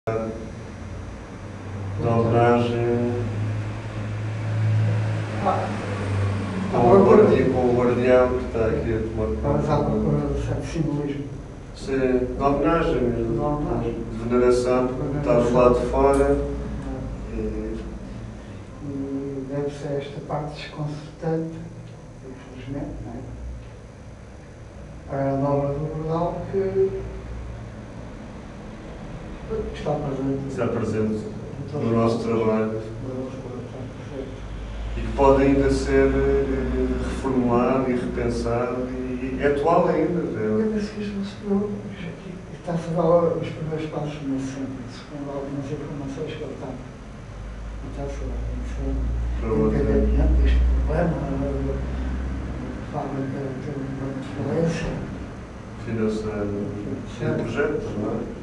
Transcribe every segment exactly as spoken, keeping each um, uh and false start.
da homenagem Ah, com o guardião, com o guardião que está aqui a tomar mas há conta. uma coisa de certo simbolismo. Sim, de homenagem mesmo, De homenagem. de veneração, porque está do lado de fora. E, E deve ser esta parte desconcertante, infelizmente, não é? A nova do Bordal que está presente. está presente no nosso trabalho. Está E que pode ainda ser eh, reformulado e repensado e, e é atual ainda. Eu É. penso que isto não se preocupe, está-se a dar os primeiros passos nesse sentido, segundo algumas informações que ele está. Está-se a dar Para o outra. encadeamento deste problema, a fábrica ter uma diferença. Financeiro e de projetos, não é?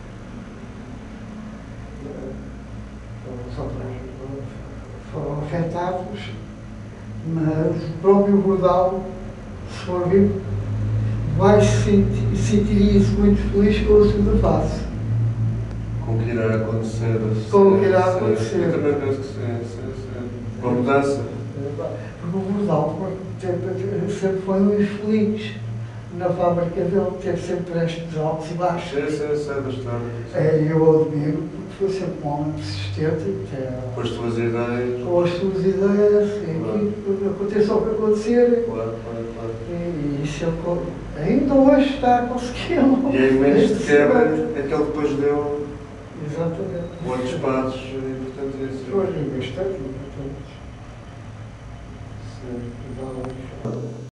Os operários foram afetados, mas o próprio Bordal, se for ver, vai sentir, sentir isso muito feliz com a segunda fase. Com o que irá acontecer. Com o que irá sim, acontecer. Eu também penso que sim, sim, sim. Com a mudança. Porque o Bordal sempre foi um infeliz na fábrica dele, teve sempre estes altos e baixos. Sim, sim, sei da história. É, eu admiro, porque foi sempre um homem persistente, que é, Com as tuas ideias. com as suas ideias, e Claro. que aconteça o que acontecer, Claro, claro, claro. e isso ele co- ainda hoje está a conseguir. E a imenso de quebra é que ele depois deu Exatamente. outros passos importantíssimos. Foi bastante importante. Sim. Sim.